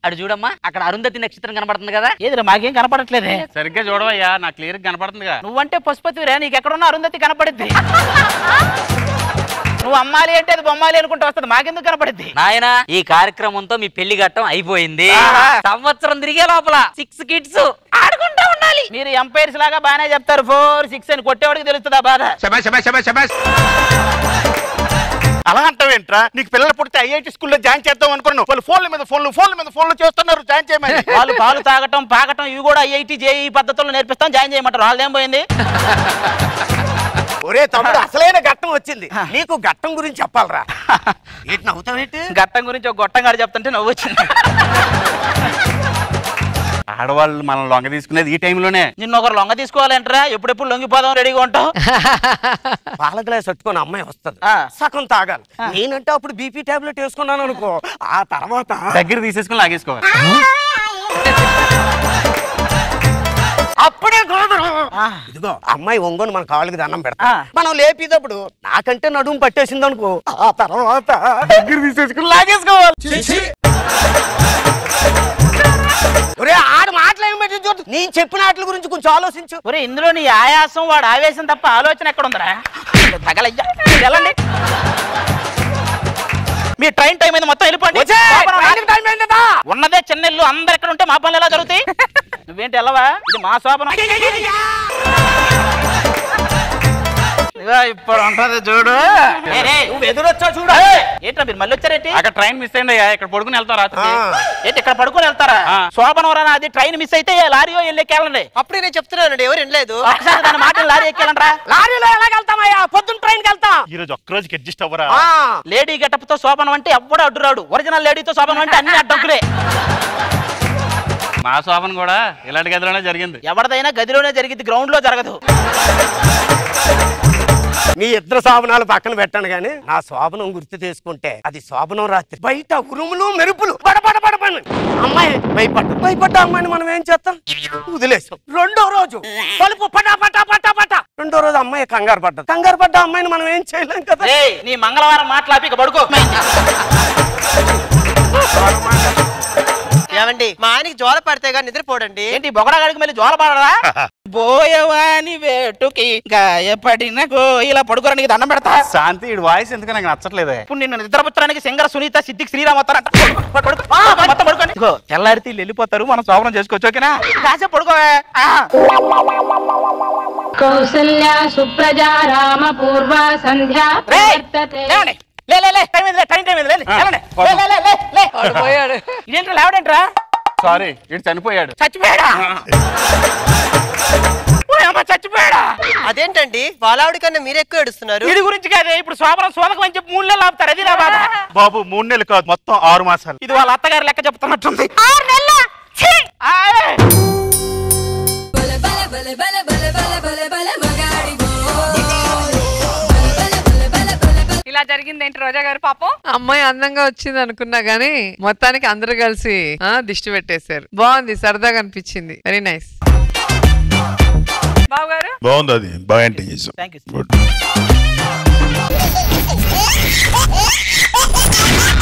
అడు చూడమ్మా అక్కడ అరుంధతి నక్షత్రం కనపడుతుంది కదా ఏదిరా మాకేం కనపడట్లేదే సరిగ్గా చూడవయ్యా నాకు క్లియర్ కనపడుతుందిగా నువ్వంటే పశుపతిరా నీకు ఎక్కడున్నా అరుంధతి కనపడిద్ది నువ్వు అమ్మాలి అంటే అది బొమ్మాలి అనుకుంటూ వస్తుంది మాకెందుకు కనపడిద్ది నాయన ఈ కార్యక్రమంతో మీ పెళ్లి ఘట్టం అయిపోయింది సంవత్సరం తిరిగే లోపల 6 కిడ్స్ ఆడుకుంటూ ఉండాలి మీరు ఎంపైర్స్ లాగా బాగానే చెప్తారు 4 6 అని కొట్టేవాడికి తెలుస్తుందా బాధ అలా అంటావేంట్రా నీకు పిల్లలు పుడితే ఐఐటి స్కూల్లో జాయిన్ చేద్దాం అనుకున్నాను వాళ్ళు ఫోన్ల మీద ఫోన్లు చేస్తున్నారు జాయిన్ చేయమని వాళ్ళు పాలు తాగటం పాకటం ఇవి కూడా ఐఐటి జేఈ పద్ధతుల్లో నేర్పిస్తాం జాయిన్ చేయమంటారు వాళ్ళు ఏం పోయింది ఒరే తమ్ముడు అసలైన ఘట్టం వచ్చింది నీకు ఘట్టం గురించి చెప్పాలరా ఏంటి నవ్వుతావేంటి ఘట్టం గురించి ఒక గొట్టం గారు చెప్తుంటే నవ్వు వచ్చింది ఆడవాళ్ళు మనం లొంగ తీసుకునేది ఈ టైంలోనే నిన్న ఒకరు లొంగ తీసుకోవాలంటారా ఎప్పుడెప్పుడు లొంగిపోదాం రెడీగా ఉంటాం పాల గ్లాస్ పట్టుకొని అమ్మాయి వస్తుంది సగం తాగాలి నేనంటే అప్పుడు బీపీ టాబ్లెట్ వేసుకున్నాను అనుకో ఆ తర్వాత దగ్గర తీసేసుకుని లాగేసుకోవాలి అప్పుడే ఇదిగో అమ్మాయి ఒంగోని మన కాళ్ళకి దండం పెడతా మనం లేపేటప్పుడు నాకంటే నడుము పట్టేసింది అనుకో ఆ తర్వాత దగ్గర తీసేసుకుని లాగేసుకోవాలి ఒరే ఆడు మాటలేం పెట్టి చూడు నీ చెప్పిన వాటి గురించి కొంచెం ఆలోచించు ఒరే ఇందులో నీ ఆయాసం వాడు ఆవేశం తప్ప ఆలోచన ఎక్కడ ఉందరా తగలయ్యా వెళ్ళండి మీ ట్రైన్ టైం అయింది మొత్తం వెళ్ళిపోండి ఉన్నదే చిన్న ఇల్లు అందరు ఎక్కడ ఉంటే మా పనులు ఎలా జరుగుతాయి నువ్వేంటి వెళ్ళవా ఇది మా శోభనం ఇప్పుడు ఉంటది చూడు నువ్వు ఎదురొచ్చా చూడు ఏంటో మీరు మళ్ళీ వచ్చారేంటి అక్కడ ట్రైన్ మిస్ అయింది ఇక్కడ పడుకుని వెళ్తాం రాత్రి ఏంటి ఇక్కడ పడుకుని వెళ్తారా శోభనం రా అది ట్రైన్ మిస్ అయితే లారీయో వెళ్ళి ఎక్కాలండి అప్పుడే నేను చెప్తున్నానండి ఎవరు వినలేదు దాని మాట లారీ ఎక్కాలంటారా లారీలో ఎలాగెళ్తామయ్యా పొద్దున్న ట్రైన్ కి వెళ్తాం ఈ రోజు ఒక్క రోజుకి అడ్జస్ట్ అవ్వరా లేడీ గెటప్ తో శోభనం అంటే ఎవ్వడు అడ్డురాడు ఒరిజినల్ లేడీతో శోభనం అంటే అన్ని అడ్డంకులే మా శోభన కూడా ఇలాంటి గదిలోనే జరిగింది ఎవరిదైనా గదిలోనే జరిగింది గ్రౌండ్ లో జరగదు మీ ఇద్దరు శోభనాలు పక్కన పెట్టండి గాని నా శోభనం గుర్తు తీసుకుంటే అది శోభనం రాత్రి బయట ఉరుములు మెరుపులు బడబడబడబడి అమ్మాయి భయపడ్డ అమ్మాయిని మనం ఏం చేస్తాం వదిలేసాం రెండో రోజు తలుపు పటా పటా పటా పటా రెండో రోజు అమ్మాయి కంగారు పడ్డ అమ్మాయిని మనం ఏం చేయలేం కదా నీ మంగళవారం మాట్లాపి పడుకో ఏమండి మా ఆయనకి జ్వర పడితే గానీ నిద్రపోడండి ఏంటి బొగడగాడికి మళ్ళీ జ్వర పడరా బోయవాని వేటుకి గాయపడిన ఇలా పడుకోడానికి దండం పెడతా శాంతి ఈ వాయిస్ ఎందుకు నాకు నచ్చట్లేదు ఇప్పుడు నిన్ను నిద్రపుచ్చడానికి సింగర్ సునీత సిద్దికి శ్రీరామ్ వస్తారంట మొత్తం పడుకోండి తెల్లారితే వీళ్ళు వెళ్ళిపోతారు మనం శోభనం చేసుకోవచ్చు ఓకేనా కాసేపు పడుకోవే కౌసల్య సుప్రజా రామ పూర్వ సంధ్యా ఇదేంటో లేవడేంట్రా సారీ ఇటు చనిపోయాడు చచ్చిపోయాడా చచ్చిపోయాడా అదేంటండి వాళ్ళ కన్నా మీరు ఎక్కువ ఏడుస్తున్నారు వీడి గురించి కాదే ఇప్పుడు శోభనం శోభకం అని చెప్పి 3 నెలలు ఆపుతారు అది నా బాధ బాబు 3 నెలలు కాదు మొత్తం 6 మాసాలు ఇది వాళ్ళ అత్తగారు లెక్క చెప్తున్నట్టుంది ఇలా జరిగింది ఏంటి రోజా గారు పాపం అమ్మాయి అందంగా వచ్చింది అనుకున్నా గానీ మొత్తానికి అందరూ కలిసి దిష్టి పెట్టేశారు బాగుంది సరదాగా అనిపించింది వెరీ నైస్ బాబు గారు బాగుంది అది బాగా ఎంటర్ చేసాం థ్యాంక్ యూ